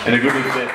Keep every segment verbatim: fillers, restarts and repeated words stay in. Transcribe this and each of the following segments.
And a good move there.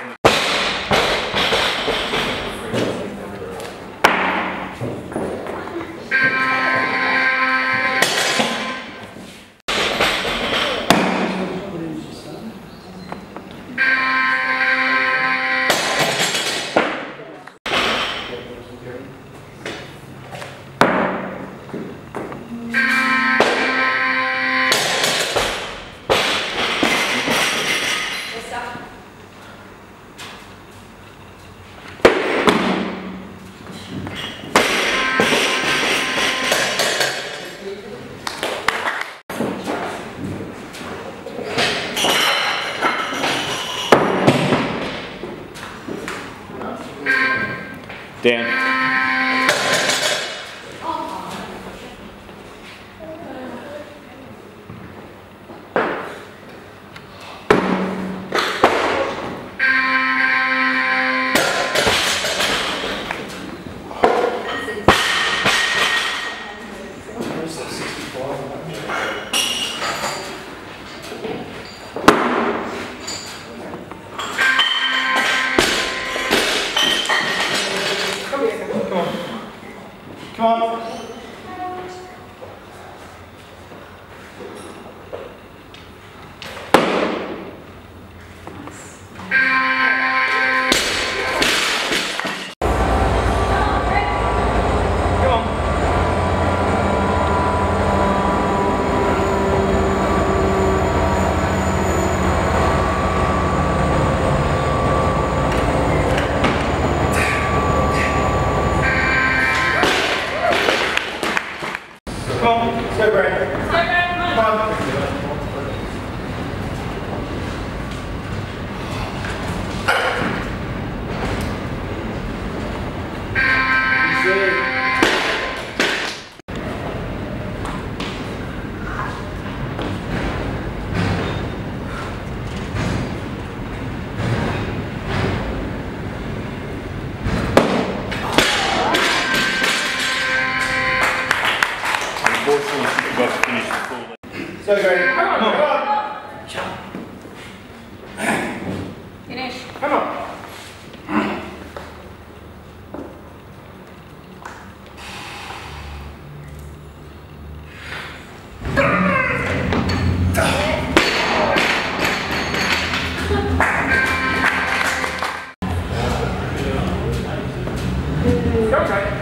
Down. Come on. Come on, let's go, Brad. Let's go, Brad. Come on. Unfortunately, she forgot to finish the full. So, Grady, come on, come on. Jump. Finish. Come on. Go, Grady.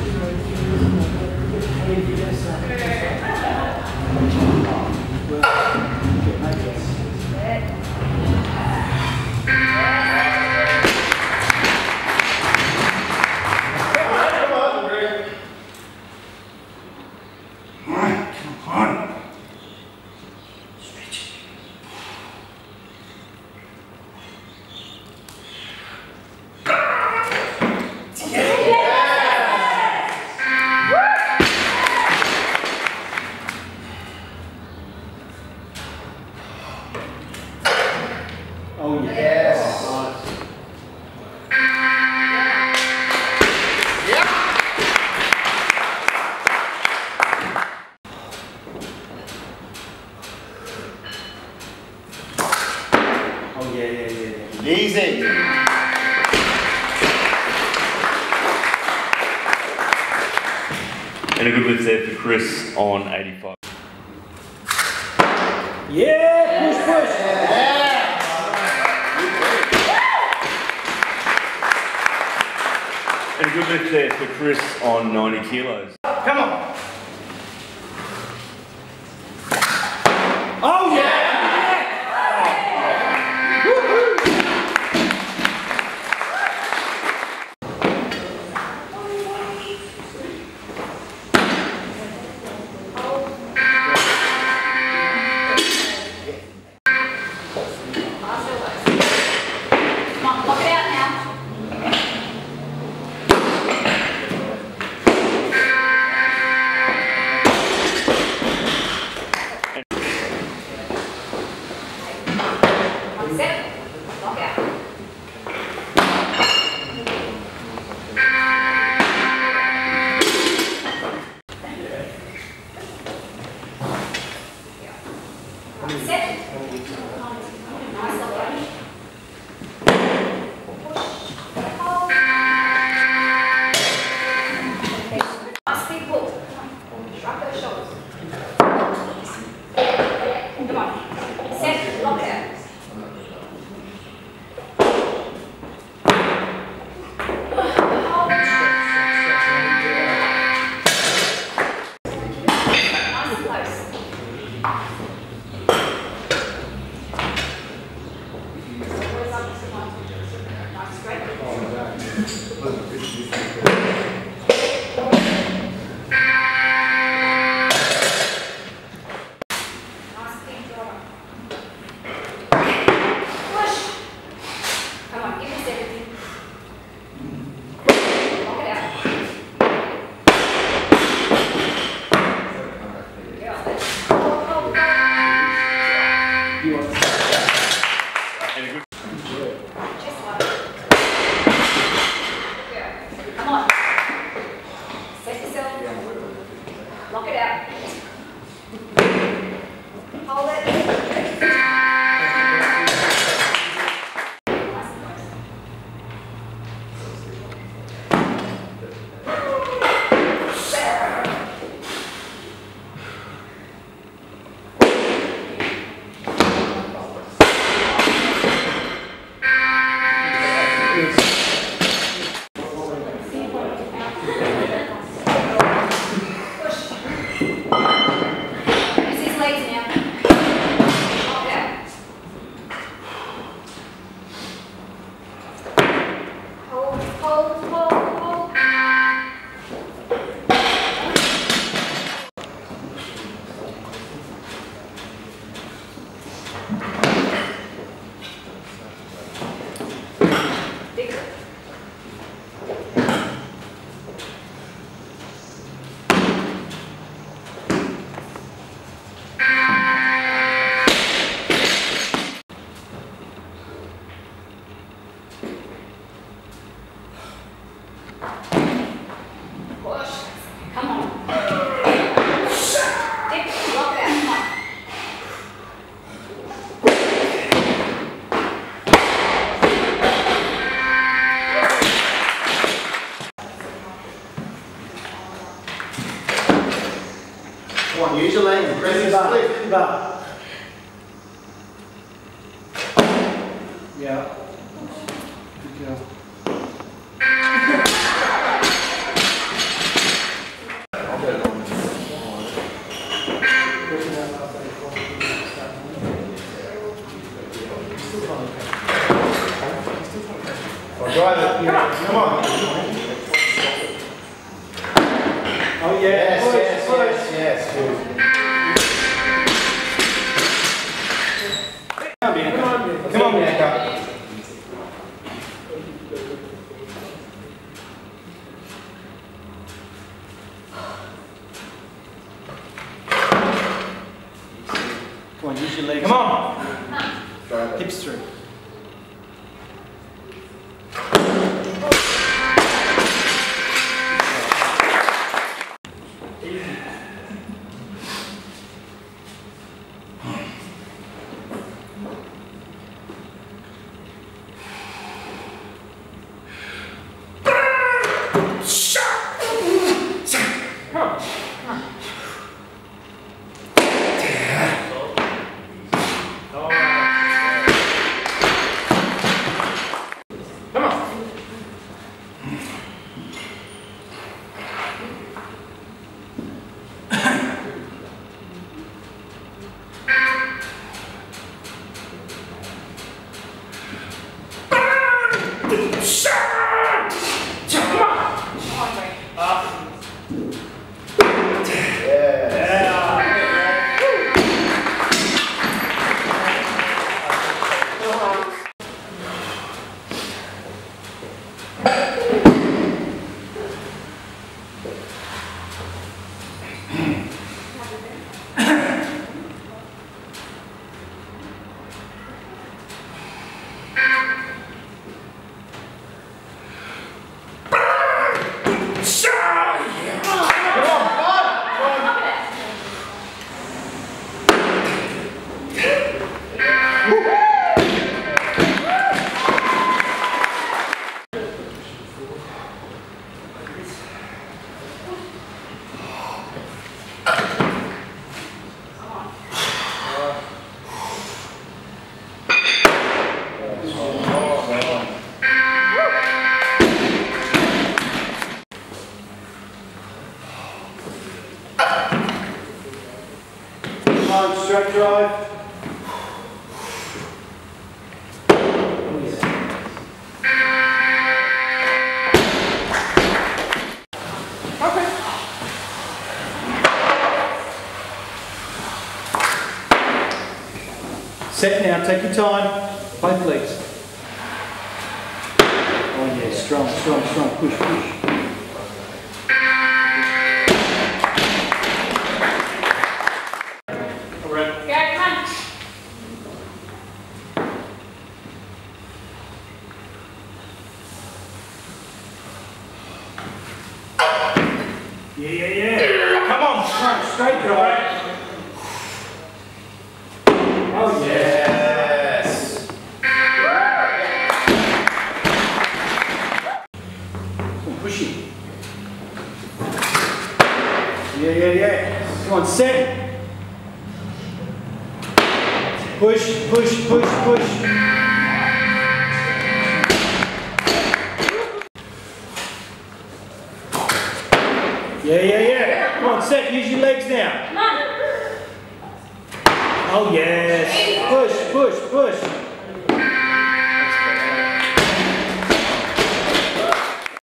Oh, yes. Nice. Yeah. Oh, yeah, yeah, yeah, yeah. Easy. And a good move there for Chris on eighty-five. Yeah, push, push. Yeah. And a good move there for Chris on ninety kilos. Come on. Oh, yeah. bar. Yeah. Good girl. Drive it. Come on. Oh yeah. Yes, push, yes, push. yes, yes. Good. Come on, Bianca. Come on, Bianca. Come on, use your legs. Come on. Drive it. Hips through. Straight drive. Okay. Set now, take your time. Both legs. Oh yeah, strong, strong, strong. Push, push. Yeah, yeah, yeah. Come on, front, straight drive. Oh, yes. Come on, push it. Yeah, yeah, yeah. Come on, set. Push, push, push, push. Yeah, yeah, yeah. Come on, set. Use your legs now. Come on. Oh, yes. Push, push, push.